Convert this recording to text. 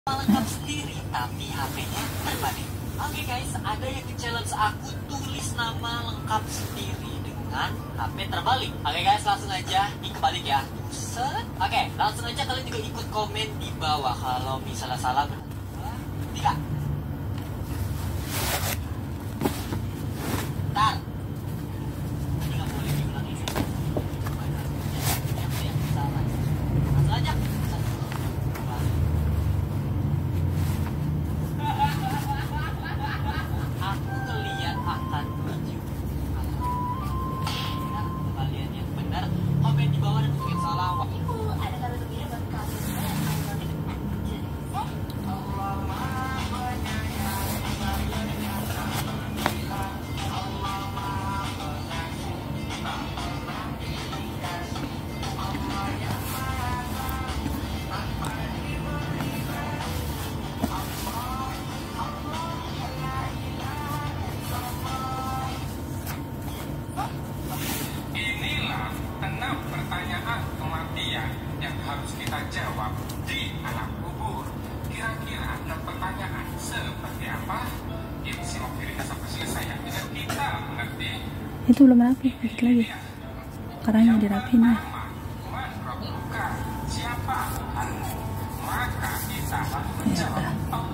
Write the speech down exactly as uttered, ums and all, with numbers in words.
lengkap sendiri, tapi H P-nya terbalik. Oke okay guys, ada yang nge-challenge aku tulis nama lengkap sendiri dengan H P terbalik. Oke okay guys, langsung aja ini kebalik ya. Set. Oke, okay, langsung aja kalian juga ikut komen di bawah kalau misalnya salah. Tiga. Tar. Ini nggak boleh diulang ini. Yang yang salah. Langsung aja. Aku ngeliat akan tujuh. Nah, kalian yang benar komen di bawah dan mungkin salah. Ibu, ada kado gembira buat kamu. Inilah enam pertanyaan kematian yang harus kita jawab di alam kubur. Kira-kira enam pertanyaan seperti apa? Yuk simak videonya sampai selesai ya, biar kita mengerti. Itu belum rapi, dikit lagi. Karangnya dirapiin ya. Siapa Tuhanmu? Maka kita harus menjawab.